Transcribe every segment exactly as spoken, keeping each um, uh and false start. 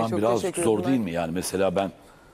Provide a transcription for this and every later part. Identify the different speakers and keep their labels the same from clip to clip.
Speaker 1: hocam
Speaker 2: çok
Speaker 1: biraz
Speaker 2: teşekkür
Speaker 1: zor
Speaker 2: ederim.
Speaker 1: değil mi? Yani mesela ben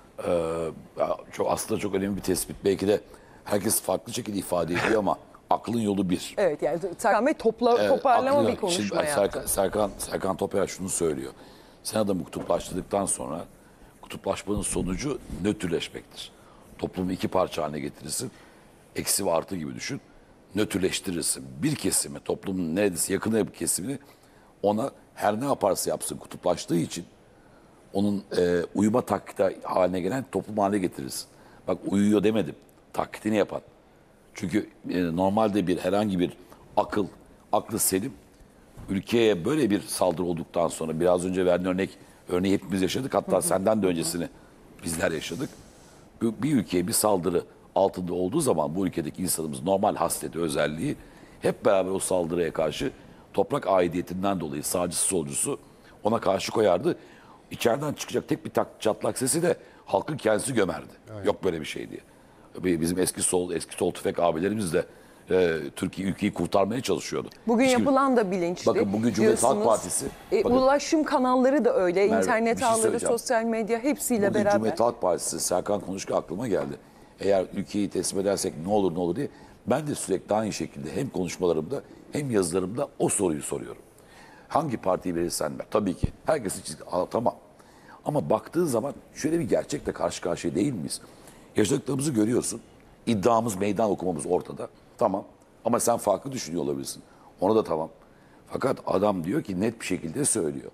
Speaker 1: e, çok aslında çok önemli bir tespit. Belki de herkes farklı şekilde ifade ediyor ama aklın yolu bir.
Speaker 2: Evet yani Serkan Bey topla,
Speaker 1: Evet,
Speaker 2: toparlama
Speaker 1: aklı-
Speaker 2: bir konuşma
Speaker 1: Şimdi
Speaker 2: yaptı.
Speaker 1: Serkan, Serkan, Serkan Topel şunu söylüyor. Sen adamı kutuplaştırdıktan sonra kutuplaşmanın sonucu nötrleşmektir. Toplumu iki parça haline getirirsin. Eksi ve artı gibi düşün. Nötrleştirirsin. Bir kesimi, toplumun neredeyse yakın bir kesimini ona her ne yaparsa yapsın kutuplaştığı için onun e, uyuma taklidi haline gelen toplum haline getirirsin. Bak uyuyor demedim. Taklidini yapan. Çünkü e, normalde bir herhangi bir akıl, aklı selim ülkeye böyle bir saldırı olduktan sonra biraz önce verdiğin örnek örneği hepimiz yaşadık. Hatta senden de öncesini bizler yaşadık. Bir, bir ülkeye bir saldırı altında olduğu zaman bu ülkedeki insanımız normal hasleti, özelliği hep beraber o saldırıya karşı toprak aidiyetinden dolayı sağcısı solcusu ona karşı koyardı. İçeriden çıkacak tek bir tak, çatlak sesi de halkın kendisi gömerdi. Evet. Yok böyle bir şey diye. Bizim eski sol eski sol tüfek abilerimiz de e, Türkiye ülkeyi kurtarmaya çalışıyordu.
Speaker 2: Bugün
Speaker 1: Hiç
Speaker 2: yapılan da bilinçli.
Speaker 1: Bakın bugün Cumhuriyet Halk
Speaker 2: diyorsunuz.
Speaker 1: Partisi.
Speaker 2: E,
Speaker 1: bakın,
Speaker 2: ulaşım kanalları da öyle.
Speaker 1: Merve,
Speaker 2: internet
Speaker 1: bir şey
Speaker 2: ağları,
Speaker 1: söyleyeceğim.
Speaker 2: sosyal medya hepsiyle
Speaker 1: bugün
Speaker 2: beraber.
Speaker 1: Cumhuriyet Halk Partisi Serkan konuşurken aklıma geldi. Eğer ülkeyi teslim edersek ne olur ne olur diye ben de sürekli aynı şekilde hem konuşmalarımda hem yazılarımda o soruyu soruyorum. Hangi partiyi verirsen ver. Tabii ki. Herkes için tamam. Ama baktığın zaman şöyle bir gerçekle karşı karşıya değil miyiz? Yaşadıklarımızı görüyorsun. İddiamız, meydan okumamız ortada. Tamam. Ama sen farklı düşünüyor olabilirsin. Ona da tamam. Fakat adam diyor ki net bir şekilde söylüyor.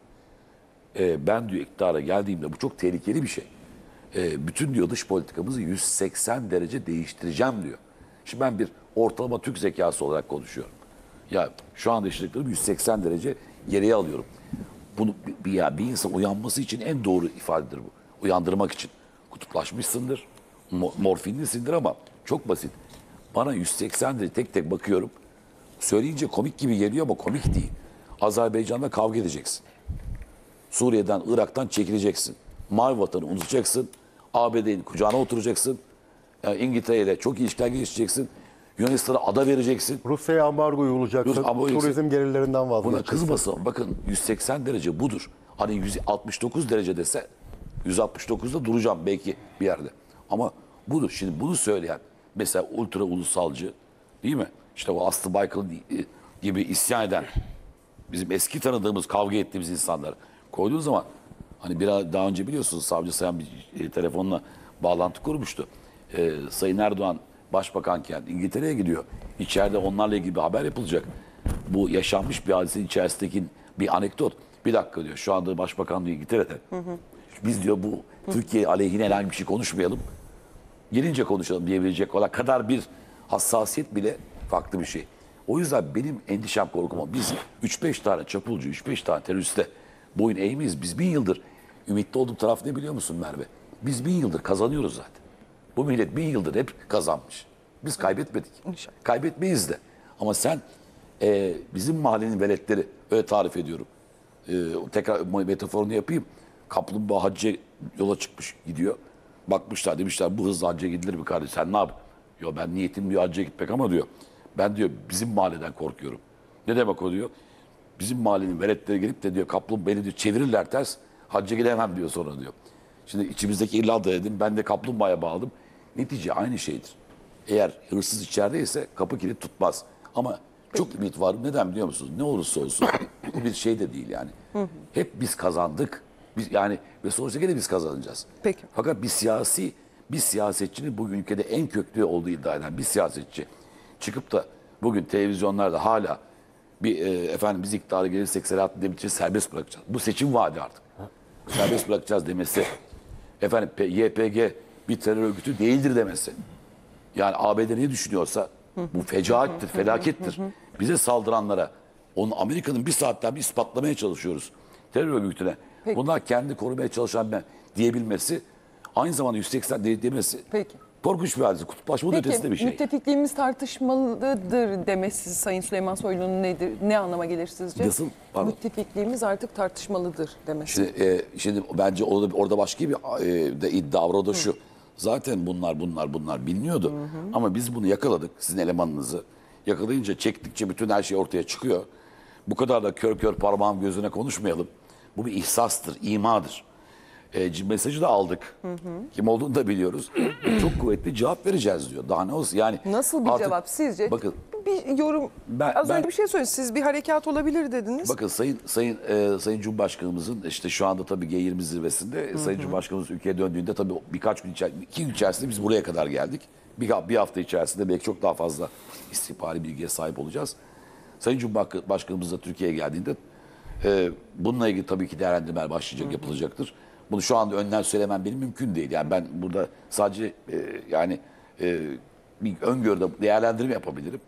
Speaker 1: Ee, ben diyor iktidara geldiğimde bu çok tehlikeli bir şey. Ee, bütün diyor dış politikamızı yüz seksen derece değiştireceğim diyor. Şimdi ben bir ortalama Türk zekası olarak konuşuyorum. Ya şu anda yaşadıklarım yüz seksen derece geriye alıyorum. Bunu bir, ya bir insan uyanması için en doğru ifadedir bu. Uyandırmak için. Kutuplaşmışsındır, morfinlisindir ama çok basit. Bana yüz seksen derece tek tek bakıyorum. Söyleyince komik gibi geliyor ama komik değil. Azerbaycan'da kavga edeceksin. Suriye'den, Irak'tan çekileceksin. Mavi vatanı unutacaksın. A B D'nin kucağına oturacaksın. Yani İngiltere ile çok ilişkiler geliştireceksin. Yunanistan'a ada vereceksin.
Speaker 3: Rusya'ya ambargo uygulayacaksın.
Speaker 1: Rus- ambargo
Speaker 3: Turizm gelirlerinden
Speaker 1: Buna
Speaker 3: vazgeçeceksin.
Speaker 1: kızmasın. Bakın yüz seksen derece budur. Hani yüz altmış dokuz derece dese yüz altmış dokuzda duracağım belki bir yerde. Ama budur. Şimdi bunu söyleyen mesela ultra ulusalcı değil mi? İşte o Aslı Baykal gibi isyan eden bizim eski tanıdığımız kavga ettiğimiz insanlar koyduğun zaman hani biraz daha önce biliyorsunuz savcı Sayan bir e, telefonla bağlantı kurmuştu. E, Sayın Erdoğan başbakanken İngiltere'ye gidiyor. İçeride onlarla ilgili bir haber yapılacak. Bu yaşanmış bir hadisenin içerisindeki bir anekdot. Bir dakika diyor. Şu anda başbakan diyor İngiltere'de. Hı hı. Biz diyor bu Türkiye aleyhine herhangi bir şey konuşmayalım. Gelince konuşalım diyebilecek olan kadar bir hassasiyet bile farklı bir şey. O yüzden benim endişem korkum o. Biz üç beş tane çapulcu, üç beş tane teröriste boyun eğmeyiz. Biz bin yıldır ümitli olduğum taraf ne biliyor musun Merve? Biz bin yıldır kazanıyoruz zaten. Bu millet bin yıldır hep kazanmış. Biz kaybetmedik.
Speaker 2: İnşallah.
Speaker 1: Kaybetmeyiz de. Ama sen e, bizim mahallenin veletleri öyle tarif ediyorum. E, tekrar metaforunu yapayım. Kaplumbağa hacca yola çıkmış gidiyor. Bakmışlar demişler bu hızla hacca gidilir mi kardeş sen ne yap? Yo ben niyetim diyor hacca gitmek ama diyor. Ben diyor bizim mahalleden korkuyorum. Ne demek o diyor. Bizim mahallenin veletleri gelip de diyor kaplum beni diyor çevirirler ters. Hacca gidemem diyor sonra diyor. Şimdi içimizdeki İrlanda dedim ben de kaplumbağaya bağladım. Netice aynı şeydir. Eğer hırsız içerideyse kapı kilit tutmaz. Ama çok ümit var. Neden biliyor musunuz? Ne olursa olsun bu bir şey de değil yani. Hep biz kazandık. Biz yani ve sonuçta gene biz kazanacağız.
Speaker 2: Peki.
Speaker 1: Fakat bir siyasi bir siyasetçinin bugün ülkede en köklü olduğu iddia eden bir siyasetçi çıkıp da bugün televizyonlarda hala bir e, efendim biz iktidara gelirsek Selahattin Demirtaş'ı serbest bırakacağız. Bu seçim vaadi artık. Serbest bırakacağız demesi. Efendim Y P G bir terör örgütü değildir demesi. Yani A B D ne düşünüyorsa bu fecaattir, felakettir. Bize saldıranlara onu Amerika'nın bir saatten bir ispatlamaya çalışıyoruz. Terör örgütüne.
Speaker 2: Peki.
Speaker 1: Bunlar kendi korumaya çalışan ben diyebilmesi aynı zamanda yüz seksen demesi
Speaker 2: Peki.
Speaker 1: korkunç bir hadise. Kutuplaşma ötesinde bir şey.
Speaker 2: Müttefikliğimiz tartışmalıdır demesi Sayın Süleyman Soylu'nun nedir? Ne anlama gelir sizce?
Speaker 1: Nasıl? Pardon.
Speaker 2: Müttefikliğimiz artık tartışmalıdır demesi.
Speaker 1: Şimdi, e, şimdi bence orada, orada başka bir e, de iddia var. O da şu. Zaten bunlar bunlar bunlar biliniyordu. Hı hı. Ama biz bunu yakaladık. Sizin elemanınızı. Yakalayınca çektikçe bütün her şey ortaya çıkıyor. Bu kadar da kör kör parmağım gözüne konuşmayalım. Bu bir ihsastır, imadır. E, mesajı da aldık. Kim olduğunu da biliyoruz. Çok kuvvetli cevap vereceğiz diyor. Daha ne olsun yani.
Speaker 2: Nasıl bir
Speaker 1: artık-
Speaker 2: cevap sizce?
Speaker 1: Bakın,
Speaker 2: Bir yorum,
Speaker 1: Ben-
Speaker 2: az
Speaker 1: ben-
Speaker 2: önce bir şey söylediniz. Siz bir harekat olabilir dediniz.
Speaker 1: bakın Sayın Sayın e, Sayın Cumhurbaşkanımızın işte şu anda tabii G yirmi zirvesinde Sayın Cumhurbaşkanımız ülkeye döndüğünde tabii birkaç gün içerisinde, iki gün içerisinde biz buraya kadar geldik. Bir, bir hafta içerisinde belki çok daha fazla istihbari bilgiye sahip olacağız. Sayın Cumhurbaşkanımız da Türkiye'ye geldiğinde e, bununla ilgili tabii ki değerlendirmeler başlayacak, yapılacaktır. Bunu şu anda önden söylemem benim mümkün değil. Yani ben burada sadece e, yani e, bir öngörüde değerlendirme yapabilirim.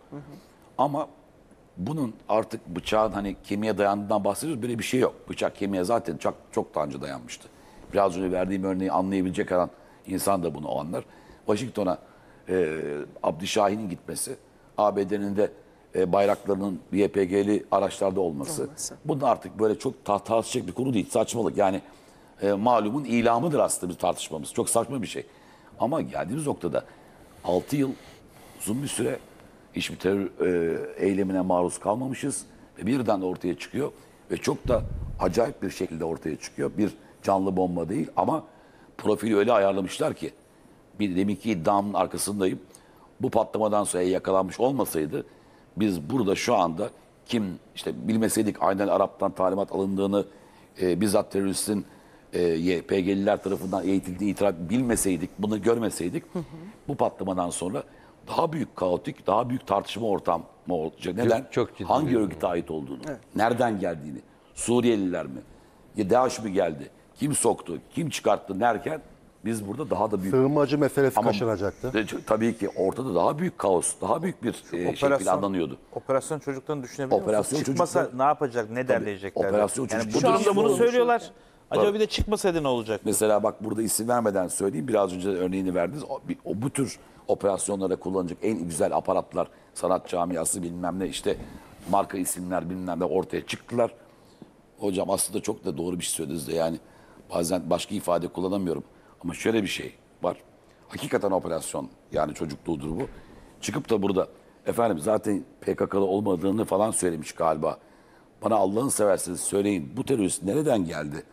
Speaker 1: Ama bunun artık bıçağın hani kemiğe dayandığından bahsediyoruz. Böyle bir şey yok. Bıçak kemiğe zaten çok, çok daha önce dayanmıştı. Biraz önce verdiğim örneği anlayabilecek olan insan da bunu o anlar. Washington'a e, Abdüşahin'in gitmesi, A B D'nin de e, bayraklarının Y P G'li araçlarda olması.
Speaker 2: Olması.
Speaker 1: Bunun artık böyle çok ta- tartışacak bir konu değil. Saçmalık. Yani e, malumun ilamıdır aslında bir tartışmamız. Çok saçma bir şey. Ama geldiğimiz noktada altı yıl uzun bir süre hiçbir terör e, eylemine maruz kalmamışız. Ve birden ortaya çıkıyor. Ve çok da acayip bir şekilde ortaya çıkıyor. Bir canlı bomba değil ama profili öyle ayarlamışlar ki bir deminki iddiamın arkasındayım. Bu patlamadan sonra yakalanmış olmasaydı biz burada şu anda kim işte bilmeseydik aynen Arap'tan talimat alındığını e, bizzat teröristin e, Y P G'liler tarafından eğitildiği itiraf bilmeseydik, bunu görmeseydik hı hı. bu patlamadan sonra daha büyük kaotik, daha büyük tartışma ortamı olacak. Neden?
Speaker 3: Çok- çok ciddi
Speaker 1: Hangi
Speaker 3: bir
Speaker 1: örgüte ait olduğunu, nereden geldiğini, Suriyeliler mi, ya DAEŞ mi geldi, kim soktu, kim çıkarttı derken biz burada daha da büyük...
Speaker 4: Sığınmacı meselesi
Speaker 1: Ama
Speaker 4: kaşınacaktı.
Speaker 1: e, tabii ki ortada daha büyük kaos, daha büyük bir e, şey planlanıyordu.
Speaker 5: Operasyon çocuklarını düşünebiliyor
Speaker 1: Operasyon
Speaker 5: musunuz? Çıkmasa
Speaker 1: çocuklar-
Speaker 5: ne yapacak, ne derleyecekler?
Speaker 1: operasyon
Speaker 5: yani
Speaker 1: çocuk-
Speaker 5: bu
Speaker 1: Şu an
Speaker 5: durumda bunu
Speaker 2: bu-
Speaker 5: söylüyorlar. Acaba
Speaker 1: Tabii.
Speaker 5: bir de çıkmasaydı ne olacak?
Speaker 1: Mesela bak burada isim vermeden söyleyeyim. Biraz önce de örneğini verdiniz. O, bir- o bu tür operasyonlara kullanacak en güzel aparatlar, sanat camiası bilmem ne işte marka isimler bilmem ne ortaya çıktılar. Hocam aslında çok da doğru bir şey söylediniz de yani bazen başka ifade kullanamıyorum. Ama şöyle bir şey var. Hakikaten operasyon yani çocukluğudur bu. Çıkıp da burada efendim zaten P K K'lı olmadığını falan söylemiş galiba. Bana Allah'ını severseniz söyleyin bu terörist nereden geldi?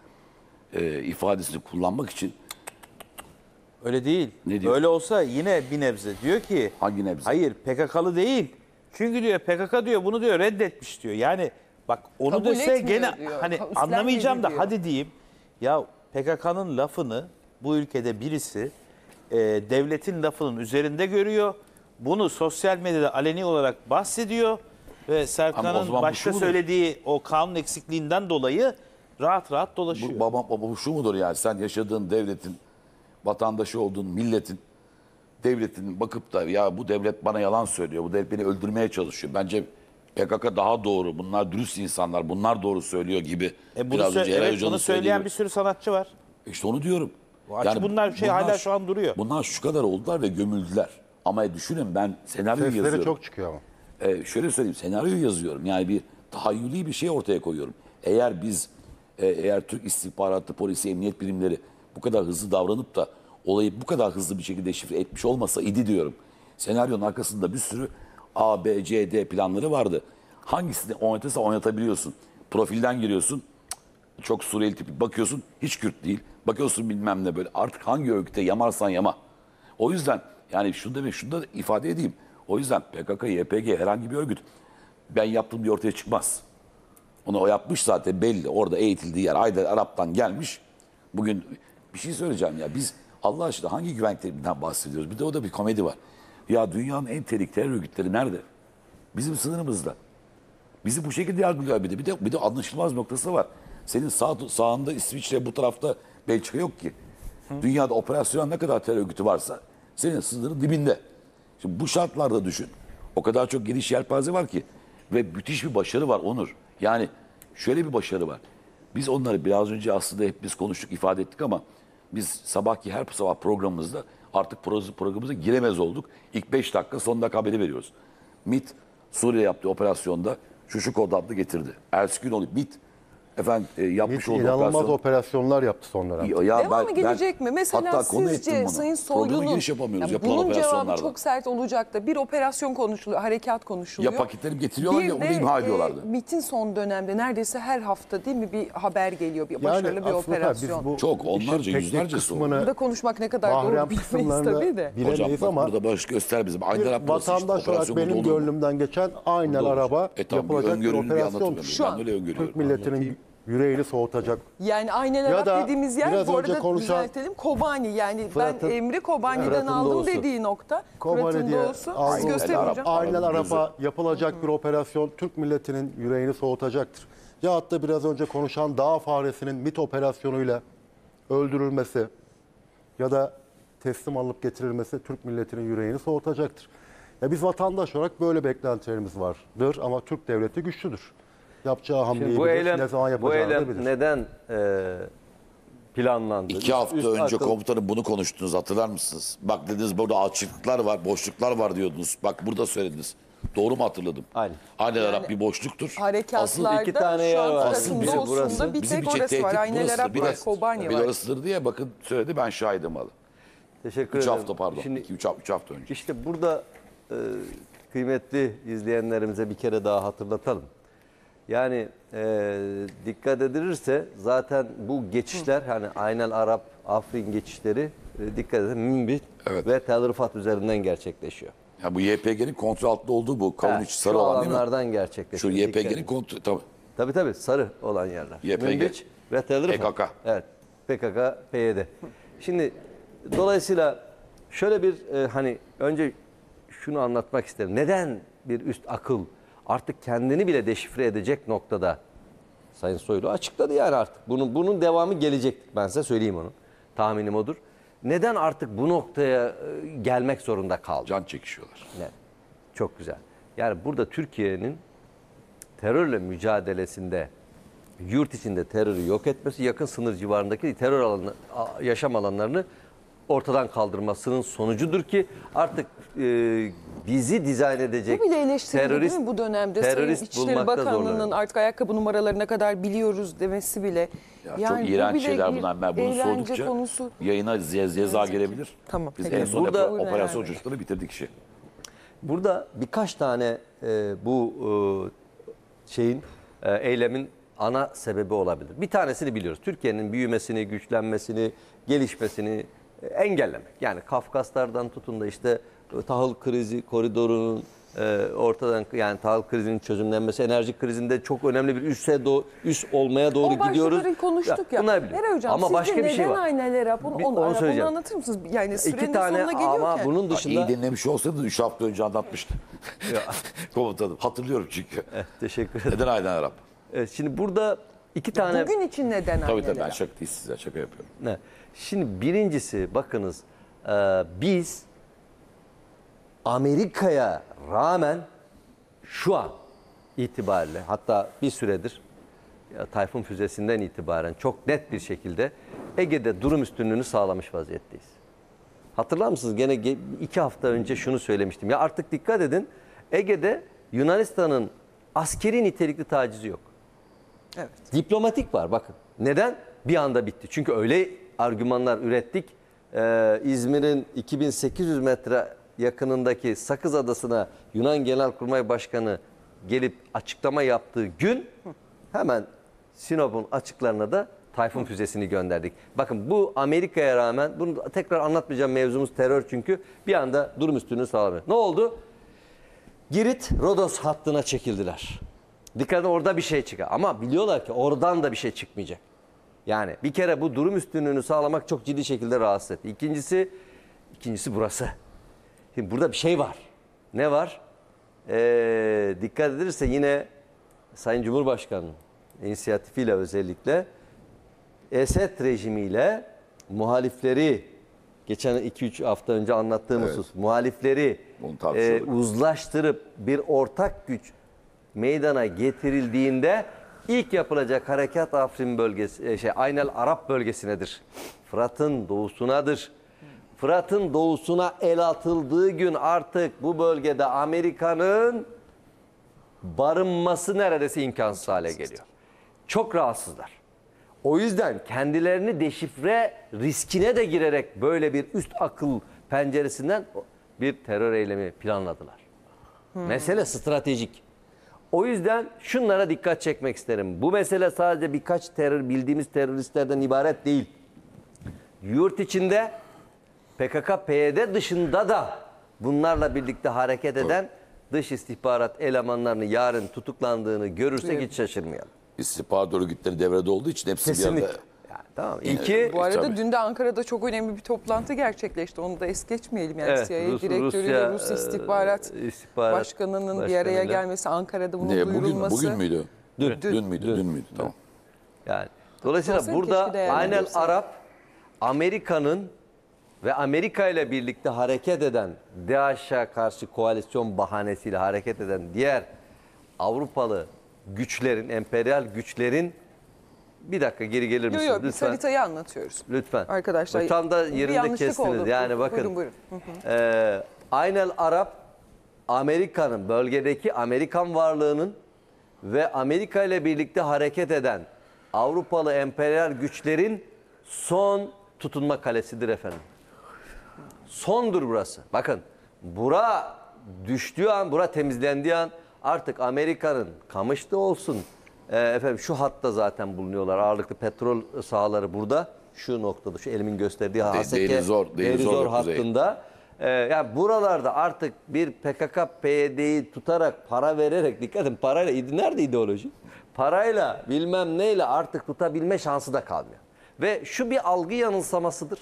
Speaker 1: E, ifadesini kullanmak için
Speaker 5: Öyle değil.
Speaker 1: Ne diyor?
Speaker 5: Öyle olsa yine bir nebze. Diyor ki
Speaker 1: hangi nebze?
Speaker 5: hayır P K K'lı değil. Çünkü diyor P K K diyor bunu diyor reddetmiş diyor. Yani bak onu
Speaker 2: Kabul
Speaker 5: dese
Speaker 2: etmiyor
Speaker 5: gene
Speaker 2: diyor.
Speaker 5: hani
Speaker 2: Üstlenmedi
Speaker 5: anlamayacağım da
Speaker 2: diyor.
Speaker 5: hadi diyeyim. Ya P K K'nın lafını bu ülkede birisi e, devletin lafının üzerinde görüyor. Bunu sosyal medyada aleni olarak bahsediyor ve
Speaker 1: Ama o
Speaker 5: Serkan'ın
Speaker 1: zaman bu
Speaker 5: başta
Speaker 1: şu mudur?
Speaker 5: söylediği o kanun eksikliğinden dolayı rahat rahat dolaşıyor.
Speaker 1: Bu, baba, baba bu şu mudur yani sen yaşadığın devletin vatandaşı olduğun milletin devletin bakıp da ya bu devlet bana yalan söylüyor. Bu devlet beni öldürmeye çalışıyor. Bence P K K daha doğru. Bunlar dürüst insanlar. Bunlar doğru söylüyor gibi.
Speaker 5: E bunu
Speaker 1: Biraz
Speaker 5: sö-
Speaker 1: önce Eray
Speaker 5: evet,
Speaker 1: Hoca'nın
Speaker 5: bunu
Speaker 1: söylediği
Speaker 5: söyleyen
Speaker 1: gibi.
Speaker 5: bir sürü sanatçı var.
Speaker 1: İşte onu diyorum.
Speaker 5: Açık bunlar şey hala şu an duruyor.
Speaker 1: Bunlar şu kadar oldular ve gömüldüler. Ama düşünün ben senaryo
Speaker 4: Sesleri
Speaker 1: yazıyorum.
Speaker 4: çok çıkıyor ama.
Speaker 1: Ee, şöyle söyleyeyim senaryo yazıyorum. Yani bir tahayyüli bir şey ortaya koyuyorum. Eğer biz e, eğer Türk istihbaratı, polisi, emniyet birimleri bu kadar hızlı davranıp da olayı bu kadar hızlı bir şekilde deşifre etmiş olmasa idi diyorum. Senaryonun arkasında bir sürü A, B, C, D planları vardı. Hangisini oynatırsa oynatabiliyorsun. Profilden giriyorsun. Çok Suriyeli tipi. Bakıyorsun hiç Kürt değil. Bakıyorsun bilmem ne böyle. Artık hangi örgüte yamarsan yama. O yüzden yani şunu da, şunu da ifade edeyim. O yüzden P K K, Y P G herhangi bir örgüt ben yaptığım diye ortaya çıkmaz. Onu o yapmış zaten belli. Orada eğitildiği yer Aydın Arap'tan gelmiş. Bugün bir şey söyleyeceğim ya biz Allah aşkına hangi güvenliklerinden bahsediyoruz? Bir de o da bir komedi var. Ya dünyanın en tehlikeli terör örgütleri nerede? Bizim sınırımızda. Bizi bu şekilde yargılıyor bir de. Bir de, bir de anlaşılmaz noktası var. Senin sağ, sağında İsviçre, bu tarafta Belçika yok ki. Hı. Dünyada operasyon ne kadar terör örgütü varsa senin sınırın dibinde. Şimdi bu şartlarda düşün. O kadar çok geniş yelpaze var ki. Ve müthiş bir başarı var Onur. Yani şöyle bir başarı var. Biz onları biraz önce aslında hep biz konuştuk, ifade ettik ama biz sabahki her sabah programımızda artık programımıza giremez olduk. İlk beş dakika son dakika haberi veriyoruz. MİT Suriye yaptığı operasyonda şu şu kod adlı getirdi. Ertesi gün oluyor. MİT efendim e, yapmış
Speaker 3: MİT
Speaker 1: olduğu
Speaker 3: inanılmaz
Speaker 1: operasyon.
Speaker 3: operasyonlar yaptı son dönemde.
Speaker 1: Ya
Speaker 2: Devamı gelecek mi? Mesela
Speaker 1: hatta konu ettim
Speaker 2: sizce
Speaker 1: bunu.
Speaker 2: Sayın
Speaker 1: Programa
Speaker 2: Soylu'nun
Speaker 1: giriş yapamıyoruz
Speaker 2: yani
Speaker 1: yapılan
Speaker 2: bunun cevabı
Speaker 1: operasyonlarda.
Speaker 2: çok sert olacak da bir operasyon konuşuluyor, harekat konuşuluyor.
Speaker 1: Ya paketleri getiriyorlar ya onu imha ediyorlardı.
Speaker 2: E, MİT'in son dönemde neredeyse her hafta değil mi bir haber geliyor, bir
Speaker 3: Yani
Speaker 2: başarılı bir
Speaker 3: aslında
Speaker 2: operasyon.
Speaker 3: biz bu
Speaker 1: Çok, onlarca,
Speaker 3: işin teknik
Speaker 1: yüzlerce
Speaker 3: kısmını,
Speaker 2: Burada konuşmak ne kadar doğru
Speaker 3: mahrem
Speaker 2: bilmeyiz
Speaker 3: kısımlarını
Speaker 2: tabii de.
Speaker 1: Hocam
Speaker 3: bilemeyiz
Speaker 1: bak
Speaker 3: ama
Speaker 1: burada baş göster bizim. Aynı
Speaker 3: bir
Speaker 1: Arap burası işte,
Speaker 3: vatandaş olarak
Speaker 1: operasyon
Speaker 3: benim
Speaker 1: burada olur mu?
Speaker 3: gönlümden geçen aynen
Speaker 1: Burada olacak.
Speaker 3: araba
Speaker 1: E tamam, bir
Speaker 3: yapılacak bir
Speaker 1: öngörülü bir
Speaker 3: operasyon.
Speaker 1: anlatım
Speaker 2: Şu
Speaker 1: Ben
Speaker 2: an
Speaker 1: öyle öngörüyorum.
Speaker 3: Türk milletinin yüreğini soğutacak.
Speaker 2: Yani aynen
Speaker 3: Ya
Speaker 2: Arap
Speaker 3: da
Speaker 2: dediğimiz yer
Speaker 3: biraz
Speaker 2: bu
Speaker 3: önce
Speaker 2: arada
Speaker 3: konuşan-
Speaker 2: düzeltelim. Kobani yani
Speaker 3: Fırat'ın-
Speaker 2: ben Emri Kobani'den
Speaker 3: Fırat'ın
Speaker 2: aldım
Speaker 3: doğusu.
Speaker 2: dediği nokta.
Speaker 3: Kobani
Speaker 2: Fırat'ın
Speaker 3: diye
Speaker 2: doğusu.
Speaker 3: aldım.
Speaker 2: Siz gösterin
Speaker 1: Aynen
Speaker 2: hocam.
Speaker 1: Arap.
Speaker 3: Aynen
Speaker 1: Arabın
Speaker 3: araba yapılacak bir operasyon Türk milletinin yüreğini soğutacaktır. Ya hatta biraz önce konuşan dağ faresinin MİT operasyonuyla öldürülmesi ya da teslim alıp getirilmesi Türk milletinin yüreğini soğutacaktır. Ya biz vatandaş olarak böyle beklentilerimiz vardır ama Türk devleti güçlüdür. Yapacağı hamleyi
Speaker 4: Şimdi bu
Speaker 3: bilir,
Speaker 4: eylem,
Speaker 3: ne zaman
Speaker 4: bu
Speaker 3: yapacağını da
Speaker 4: eylem
Speaker 3: bilir.
Speaker 4: neden e, planlandı?
Speaker 1: İki
Speaker 4: Üst-
Speaker 1: hafta
Speaker 4: üst
Speaker 1: önce
Speaker 4: akıl-
Speaker 1: komutanım bunu konuştunuz hatırlar mısınız? Bak dediniz burada açıklıklar var, boşluklar var diyordunuz. Bak burada söylediniz. Doğru mu hatırladım?
Speaker 4: Aynen.
Speaker 1: Aynen Arap bir boşluktur.
Speaker 2: Harekatlarda
Speaker 4: iki tane
Speaker 2: şu
Speaker 4: yer
Speaker 2: an
Speaker 4: var.
Speaker 2: Fırat'ın
Speaker 1: Asıl bizim
Speaker 2: doğusunda
Speaker 4: burası.
Speaker 2: bir
Speaker 1: Bizim
Speaker 2: tek
Speaker 1: için
Speaker 2: orası var.
Speaker 1: tehdit
Speaker 2: Aynel
Speaker 1: burası.
Speaker 2: Arap var,
Speaker 1: Biraz,
Speaker 2: Kobani var.
Speaker 1: orasıdır diye bakın söyledi ben şahidim alı.
Speaker 4: Teşekkür
Speaker 1: Üç
Speaker 4: ederim.
Speaker 1: hafta pardon.
Speaker 4: Şimdi
Speaker 1: iki, üç, üç hafta önce.
Speaker 4: işte burada e, kıymetli izleyenlerimize bir kere daha hatırlatalım. Yani e, dikkat edilirse zaten bu geçişler hani Aynel Arap, Afrin geçişleri e, dikkat edin Münbit
Speaker 1: Evet.
Speaker 4: ve Tel Rifat üzerinden gerçekleşiyor.
Speaker 1: Ya bu Y P G'nin kontrol altında olduğu bu kavun
Speaker 4: Ha,
Speaker 1: içi sarı
Speaker 4: şu
Speaker 1: olan değil mi?
Speaker 4: alanlardan
Speaker 1: Şu
Speaker 4: gerçekleşiyor.
Speaker 1: Y P
Speaker 4: Dikkat
Speaker 1: G'nin
Speaker 4: edin.
Speaker 1: kontrol tabii.
Speaker 4: Tabii tabii sarı olan yerler.
Speaker 1: Y P G.
Speaker 4: Münbiç ve Tel Rifat.
Speaker 1: P K K.
Speaker 4: Evet. P K K, P Y D. Şimdi dolayısıyla şöyle bir e, hani önce şunu anlatmak isterim. Neden bir üst akıl artık kendini bile deşifre edecek noktada Sayın Soylu açıkladı yani artık. Bunun bunun devamı gelecek. Ben size söyleyeyim onu. Tahminim odur. Neden artık bu noktaya e, gelmek zorunda kaldı?
Speaker 1: Can çekişiyorlar.
Speaker 4: Evet. Çok güzel. Yani burada Türkiye'nin terörle mücadelesinde yurt içinde terörü yok etmesi, yakın sınır civarındaki terör alanı, a- yaşam alanlarını ortadan kaldırmasının sonucudur ki artık e, bizi dizayn edecek
Speaker 2: Bu bile eleştirildi
Speaker 4: terörist,
Speaker 2: değil mi bu dönemde? Sayın
Speaker 4: terörist
Speaker 2: İçişleri
Speaker 4: bulmakta
Speaker 2: Bakanlığı'nın
Speaker 4: zorlanıyor.
Speaker 2: artık ayakkabı numaralarına kadar biliyoruz demesi bile.
Speaker 1: Ya çok
Speaker 2: bu
Speaker 1: iğrenç
Speaker 2: bile
Speaker 1: şeyler
Speaker 2: bir
Speaker 1: bunlar. Ben bunu
Speaker 2: eğlence
Speaker 1: sordukça
Speaker 2: konusu.
Speaker 1: yayına ze- ceza gelebilir.
Speaker 2: Tamam,
Speaker 1: Biz
Speaker 2: peki.
Speaker 1: en son
Speaker 4: Burada-
Speaker 1: burada, operasyon
Speaker 2: Buyurun,
Speaker 1: çocukları bitirdik işi.
Speaker 4: Burada birkaç tane e, bu e, şeyin e, eylemin ana sebebi olabilir. Bir tanesini biliyoruz. Türkiye'nin büyümesini, güçlenmesini, gelişmesini e, engellemek. Yani Kafkaslardan tutun da işte e, tahıl krizi koridorunun e, ortadan yani tahıl krizinin çözümlenmesi, enerji krizinde çok önemli bir üsse do, üst olmaya doğru
Speaker 2: O
Speaker 4: gidiyoruz.
Speaker 2: başlıkları konuştuk ya.
Speaker 4: Bunlar biliyorum.
Speaker 2: Eray Hocam
Speaker 4: Ama
Speaker 2: sizce
Speaker 4: başka bir
Speaker 2: neden
Speaker 4: şey var.
Speaker 2: Aynel Arap? Onu,
Speaker 4: Bir-
Speaker 2: onu,
Speaker 4: onu
Speaker 2: onu
Speaker 4: söyleyeceğim.
Speaker 2: anlatır mısınız? Yani
Speaker 4: İki
Speaker 2: sürenin
Speaker 4: tane
Speaker 2: sonuna geliyorken.
Speaker 4: ama bunun
Speaker 1: Ha,
Speaker 4: dışında
Speaker 1: iyi dinlemiş olsaydınız üç hafta önce anlatmıştım. Komutanım hatırlıyorum çünkü.
Speaker 4: Eh, teşekkür ederim.
Speaker 1: Neden Aydan Arap?
Speaker 4: Evet, şimdi burada iki tane
Speaker 2: Bugün için neden
Speaker 1: Tabii
Speaker 2: Aynel
Speaker 1: tabii ben
Speaker 2: Arap?
Speaker 1: şaka değil size şaka yapıyorum.
Speaker 4: Ne? Şimdi birincisi bakınız e, biz Amerika'ya rağmen şu an itibariyle hatta bir süredir ya, Tayfun füzesinden itibaren çok net bir şekilde Ege'de durum üstünlüğünü sağlamış vaziyetteyiz. Hatırlar mısınız? Gene ge- iki hafta önce şunu söylemiştim. Ya artık dikkat edin Ege'de Yunanistan'ın askeri nitelikli tacizi yok.
Speaker 2: Evet.
Speaker 4: Diplomatik var bakın. Neden? Bir anda bitti. Çünkü öyle argümanlar ürettik. Ee, İzmir'in iki bin sekiz yüz metre yakınındaki Sakız Adası'na Yunan Genelkurmay Başkanı gelip açıklama yaptığı gün hemen Sinop'un açıklarına da Tayfun füzesini gönderdik. Bakın bu Amerika'ya rağmen bunu tekrar anlatmayacağım mevzumuz terör çünkü bir anda durum üstünlüğü sağlamıyor. Ne oldu? Girit Rodos hattına çekildiler. Dikkat edin orada bir şey çıkar. Ama biliyorlar ki oradan da bir şey çıkmayacak. Yani bir kere bu durum üstünlüğünü sağlamak çok ciddi şekilde rahatsız etti. İkincisi, ikincisi burası. Şimdi burada bir şey var. Ne var? Ee, dikkat edilirse yine Sayın Cumhurbaşkanı'nın inisiyatifiyle özellikle Esed rejimiyle muhalifleri geçen iki üç hafta önce anlattığım
Speaker 1: Evet.
Speaker 4: husus muhalifleri
Speaker 1: Bunu
Speaker 4: e,
Speaker 1: tartışıyorduk.
Speaker 4: uzlaştırıp bir ortak güç meydana getirildiğinde ilk yapılacak harekat Afrin bölgesi e, şey Aynel Arap bölgesinedir. Fırat'ın doğusunadır. Fırat'ın doğusuna el atıldığı gün artık bu bölgede Amerika'nın barınması neredeyse imkansız hale geliyor. Çok rahatsızlar. O yüzden kendilerini deşifre riskine de girerek böyle bir üst akıl penceresinden bir terör eylemi planladılar. Mesele stratejik. O yüzden şunlara dikkat çekmek isterim. Bu mesele sadece birkaç terör bildiğimiz teröristlerden ibaret değil. Yurt içinde P K K P Y D dışında da bunlarla birlikte hareket eden dış istihbarat elemanlarını yarın tutuklandığını görürsek hiç şaşırmayalım.
Speaker 1: İstihbarat örgütleri devrede olduğu için hepsi bir
Speaker 4: Kesinlikle.
Speaker 1: arada.
Speaker 4: Yani, tamam. İki,
Speaker 2: Bu arada
Speaker 1: Tabii.
Speaker 2: dün de Ankara'da çok önemli bir toplantı gerçekleşti. Onu da es geçmeyelim. Yani
Speaker 4: Evet,
Speaker 2: C I A
Speaker 4: Rus-
Speaker 2: direktörüyle
Speaker 4: Rusya,
Speaker 2: Rus
Speaker 4: e,
Speaker 2: İstihbarat,
Speaker 4: İstihbarat
Speaker 2: Başkanı'nın bir araya
Speaker 4: Başkanı'yla.
Speaker 2: gelmesi, Ankara'da bunun
Speaker 1: Ne, bugün,
Speaker 2: duyurulması.
Speaker 1: bugün müydü?
Speaker 4: Dün.
Speaker 1: Dün, müydü? Dün, müydü? Tamam.
Speaker 4: yani dolayısıyla
Speaker 2: Olsaydı
Speaker 4: burada
Speaker 2: keşke değerlendirseydik.
Speaker 4: aynen Arap Amerika'nın ve Amerika ile birlikte hareket eden DAEŞ'e karşı koalisyon bahanesiyle hareket eden diğer Avrupalı güçlerin, emperyal güçlerin bir dakika geri gelir
Speaker 2: Yok
Speaker 4: misiniz
Speaker 2: yok biz
Speaker 4: lütfen?
Speaker 2: haritayı anlatıyoruz.
Speaker 4: Lütfen.
Speaker 2: Arkadaşlar,
Speaker 4: Tam da
Speaker 2: bir
Speaker 4: yerinde
Speaker 2: yanlışlık
Speaker 4: kestiniz.
Speaker 2: oldu.
Speaker 4: Yani bakın.
Speaker 2: Buyurun, buyurun. Hı hı.
Speaker 4: Ee, aynen Arap Amerika'nın bölgedeki Amerikan varlığının ve Amerika ile birlikte hareket eden Avrupalı emperyal güçlerin son tutunma kalesidir efendim. Sondur burası. Bakın bura düştüğü an, bura temizlendiği an artık Amerika'nın Kamış'ta olsun, e, efendim şu hatta zaten bulunuyorlar. Ağırlıklı petrol sahaları burada. Şu noktada, şu elimin gösterdiği Haseke,
Speaker 1: Derizor, Derizor
Speaker 4: Derizor
Speaker 1: ve Kuzey.
Speaker 4: hattında. E, yani buralarda artık bir P K K P Y D'yi tutarak, para vererek, dikkat edin parayla, nerede ideoloji? Parayla bilmem neyle artık tutabilme şansı da kalmıyor. Ve şu bir algı yanılsamasıdır.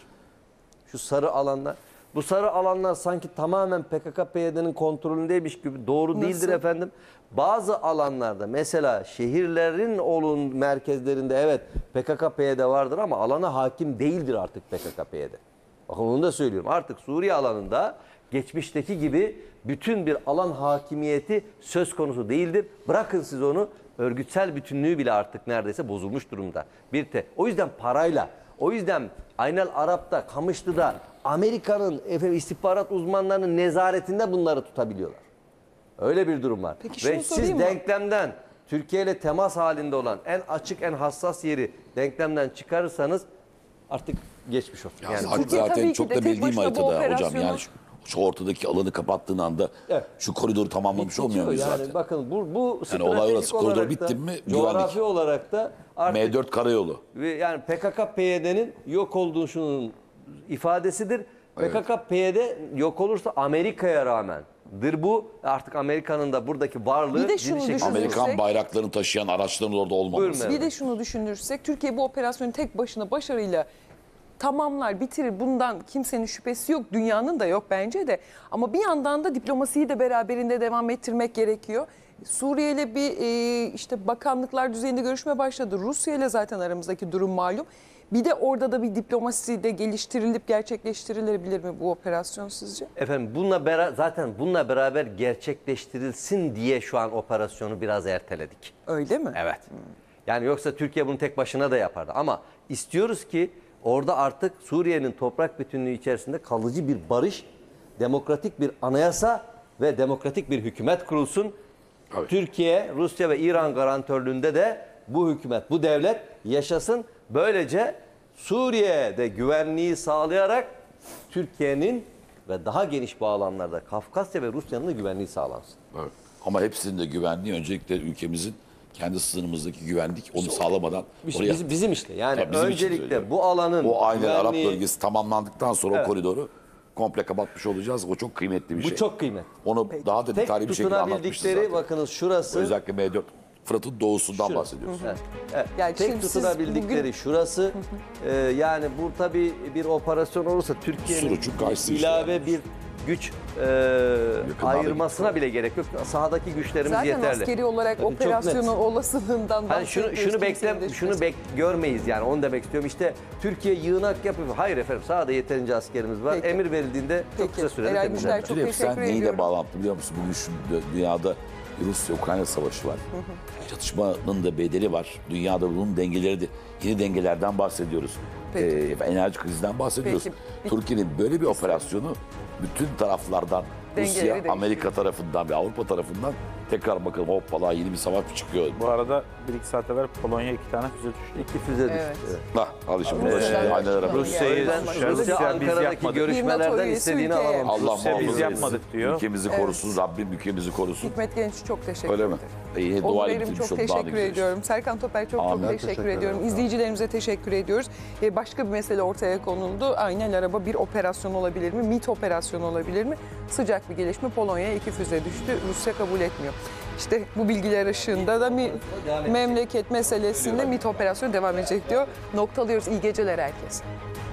Speaker 4: Şu sarı alanlar. Bu sarı alanlar sanki tamamen P K K P Y D'nin kontrolündeymiş gibi. Doğru değildir efendim. Bazı alanlarda mesela şehirlerin olun merkezlerinde evet P K K P Y D vardır ama alana hakim değildir artık P K K P Y D. Bakın onu da söylüyorum. Artık Suriye alanında geçmişteki gibi bütün bir alan hakimiyeti söz konusu değildir. Bırakın siz onu, örgütsel bütünlüğü bile artık neredeyse bozulmuş durumda. Bir te. O yüzden parayla, o yüzden Aynel Arap'ta, Kamışlı'da Amerika'nın efendim, istihbarat uzmanlarının nezaretinde bunları tutabiliyorlar. Öyle bir durum var.
Speaker 2: Peki şunu
Speaker 4: Ve siz
Speaker 2: sorayım mı?
Speaker 4: denklemden Türkiye ile temas halinde olan en açık, en hassas yeri denklemden çıkarırsanız artık geçmiş olsun.
Speaker 1: Ya
Speaker 4: Yani
Speaker 1: zaten,
Speaker 2: Türkiye tabii
Speaker 1: zaten
Speaker 2: ki
Speaker 1: çok
Speaker 2: de
Speaker 1: da
Speaker 2: tek
Speaker 1: belli değil mi
Speaker 2: başına bu
Speaker 1: haritada hocam?
Speaker 2: operasyonu-
Speaker 1: Yani şu, şu ortadaki alanı kapattığın anda
Speaker 4: Evet.
Speaker 1: şu koridoru tamamlamış olmuyor muyuz
Speaker 4: yani
Speaker 1: zaten?
Speaker 4: bakın bu, bu
Speaker 1: Yani olay
Speaker 4: stratejik
Speaker 1: orası, koridor
Speaker 4: olarak
Speaker 1: bitti
Speaker 4: da,
Speaker 1: mi
Speaker 4: coğrafi
Speaker 1: güvenlik.
Speaker 4: olarak da artık
Speaker 1: M dört karayolu.
Speaker 4: ve yani P K K P Y D'nin yok olduğu şunun ifadesidir. P K K P Y D yok olursa Amerika'ya rağmendir bu. Artık Amerika'nın da buradaki varlığı
Speaker 2: Bir de
Speaker 4: ciddi
Speaker 2: şunu
Speaker 4: şekilde-
Speaker 2: düşünün.
Speaker 1: Amerikan
Speaker 2: Düşünürsek-
Speaker 1: bayraklarını taşıyan araçların orada olmaması.
Speaker 4: Buyurun
Speaker 2: Bir de şunu düşünürsek Türkiye bu operasyonu tek başına başarıyla tamamlar, bitirir. Bundan kimsenin şüphesi yok. Dünyanın da yok bence de. Ama bir yandan da diplomasiyi de beraberinde devam ettirmek gerekiyor. Suriye ile bir e, işte bakanlıklar düzeyinde görüşme başladı. Rusya ile zaten aramızdaki durum malum. Bir de orada da bir diplomasi de geliştirilip gerçekleştirilebilir mi bu operasyon sizce?
Speaker 4: Efendim bununla beraber zaten bununla beraber gerçekleştirilsin diye şu an operasyonu biraz erteledik.
Speaker 2: Öyle mi?
Speaker 4: Evet. Yani yoksa Türkiye bunu tek başına da yapardı. Ama istiyoruz ki orada artık Suriye'nin toprak bütünlüğü içerisinde kalıcı bir barış, demokratik bir anayasa ve demokratik bir hükümet kurulsun.
Speaker 1: Evet.
Speaker 4: Türkiye, Rusya ve İran garantörlüğünde de bu hükümet, bu devlet yaşasın. Böylece Suriye'de güvenliği sağlayarak Türkiye'nin ve daha geniş bağlamlarda Kafkasya ve Rusya'nın da güvenliği sağlansın.
Speaker 1: Evet. Ama hepsinin de güvenliği öncelikle ülkemizin kendi sınırımızdaki güvenlik onu sağlamadan
Speaker 4: Bizim,
Speaker 1: oraya
Speaker 4: bizim, bizim işte yani
Speaker 1: Tabii bizim için
Speaker 4: öncelikle
Speaker 1: söylüyorum.
Speaker 4: bu alanın
Speaker 1: o aynen Arap
Speaker 4: güvenliği-
Speaker 1: bölgesi tamamlandıktan sonra
Speaker 4: Evet.
Speaker 1: o koridoru komple kapatmış olacağız. O çok kıymetli bir
Speaker 4: bu
Speaker 1: şey.
Speaker 4: çok kıymetli.
Speaker 1: Onu daha da
Speaker 4: Tek
Speaker 1: detaylı bir şekilde anlatmışız
Speaker 4: tutunabildikleri
Speaker 1: zaten.
Speaker 4: bakınız şurası.
Speaker 1: Özellikle M dört Fırat'ın doğusundan
Speaker 4: Şurası.
Speaker 1: bahsediyoruz.
Speaker 4: Evet, evet.
Speaker 2: Yani
Speaker 4: Tek
Speaker 2: şimdi siz
Speaker 4: tutunabildikleri
Speaker 2: bugün-
Speaker 4: şurası. Ee, yani bu tabii bir operasyon olursa Türkiye'nin
Speaker 1: Suruç'un karşısı işte
Speaker 4: ilave
Speaker 1: yani.
Speaker 4: bir güç e, ayırmasına bile gerek yok. Sahadaki güçlerimiz
Speaker 2: Zaten
Speaker 4: yeterli.
Speaker 2: askeri olarak
Speaker 4: Tabii çok net.
Speaker 2: operasyonun olasılığından
Speaker 4: Hani şunu
Speaker 2: bahsediyoruz.
Speaker 4: şunu
Speaker 2: Kimsenin de
Speaker 4: bekle şunu
Speaker 2: şüphesi
Speaker 4: bek görmeyiz yani onu demek istiyorum. İşte Türkiye yığınak yapıyor. Hayır efendim sahada yeterince askerimiz var.
Speaker 2: Peki.
Speaker 4: Emir verildiğinde çok
Speaker 2: Peki.
Speaker 4: kısa sürede
Speaker 2: Eray
Speaker 4: temizlenir.
Speaker 2: Güçler, çok
Speaker 1: Dilek, sen
Speaker 2: teşekkür
Speaker 1: neyle
Speaker 2: ediyorum.
Speaker 1: bağlantılı biliyor musun? Bugün şu dü- dünyada Rusya-Ukrayna savaşı var. Çatışmanın da bedeli var. Dünyada bunun dengeleri de yeni dengelerden bahsediyoruz.
Speaker 2: Peki.
Speaker 1: Ee, enerji krizinden bahsediyoruz.
Speaker 2: Peki.
Speaker 1: Türkiye'nin böyle bir operasyonu bütün taraflardan
Speaker 2: dengeleri
Speaker 1: Rusya,
Speaker 2: değişiyor.
Speaker 1: Amerika tarafından ve Avrupa tarafından tekrar bakalım hoppala yeni bir savaş çıkıyor.
Speaker 5: Bu arada bir iki saat evvel Polonya iki tane füze düştü.
Speaker 4: İki füze düştü.
Speaker 2: Evet.
Speaker 4: Evet.
Speaker 1: Bak al işte
Speaker 2: Rusya'dan
Speaker 1: burada şimdi aileler
Speaker 2: başlıyor.
Speaker 1: arası.
Speaker 5: Rusya'yı
Speaker 2: Yani
Speaker 5: Rusya,
Speaker 4: Rusya
Speaker 5: Rusya biz
Speaker 4: Ankara'daki
Speaker 5: yapmadık.
Speaker 2: Bir NATO
Speaker 4: görüşmelerden
Speaker 2: üyesi
Speaker 4: istediğini
Speaker 2: ülkeye.
Speaker 4: alamamış.
Speaker 1: Allah
Speaker 5: Rusya biz
Speaker 1: muhafaza
Speaker 5: yapmadık
Speaker 1: etsin.
Speaker 5: diyor.
Speaker 1: Ülkemizi
Speaker 2: Evet.
Speaker 1: korusun, Rabbim ülkemizi korusun.
Speaker 2: Hikmet Genç çok teşekkür
Speaker 1: Öyle
Speaker 2: ederim.
Speaker 1: mi? E, yine
Speaker 2: Onur
Speaker 1: dua
Speaker 2: Erim
Speaker 1: edilmiş
Speaker 2: çok
Speaker 1: oldu, daha ne
Speaker 2: teşekkür
Speaker 1: güzel.
Speaker 2: ediyorum. Serkan Topel çok
Speaker 1: Amin.
Speaker 2: çok teşekkür,
Speaker 3: Teşekkür
Speaker 2: ediyorum.
Speaker 3: ederim.
Speaker 2: İzleyicilerimize teşekkür ediyoruz. Ee, başka bir mesele ortaya konuldu. Aynen araba bir operasyon olabilir mi? MİT operasyonu olabilir mi? Sıcak bir gelişme. Polonya'ya iki füze düştü. Rusya kabul etmiyor. İşte bu bilgiler ışığında da mi, memleket meselesinde MİT operasyonu devam edecek diyor. Noktalıyoruz. İyi geceler herkese.